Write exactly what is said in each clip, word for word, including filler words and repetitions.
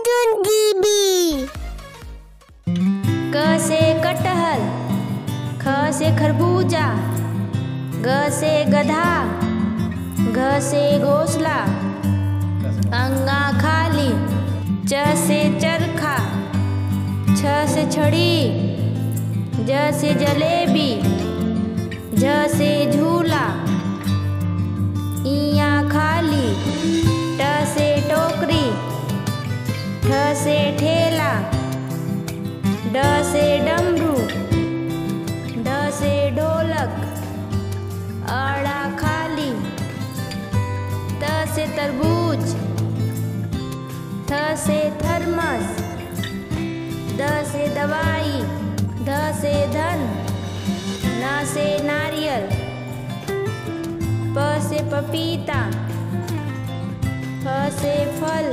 अर्जुन दीदी। क से कटहल, ख से खरबूजा, ग से गधा, घ से घोंसला, अंगा खाली, च से चरखा, छ से छड़ी, ज से जलेबी, झ से झूला, इया खाली, ट से टोकरी, ठ से ठेला, ड से डमरू, ढ से ढोलक, अड़ा खाली, त से तरबूज, थ से थर्मस, द से दवाई, ध से धन, न से नारियल, प से पपीता, फ से फल,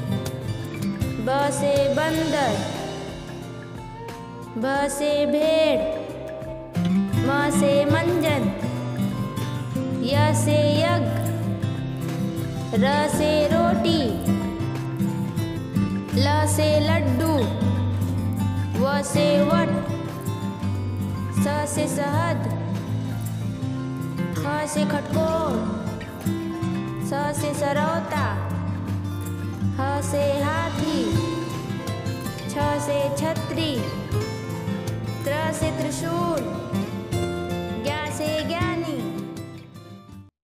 ब से बंदर, भ से भेड़, म से मंजन, य से यज्ञ, र से रोटी, ल से लड्डू, व से वट, स से शहद, ख से खटकोर, स से सरौता, ह से हाथी, छ से छतरी, त्र से त्रिशूल,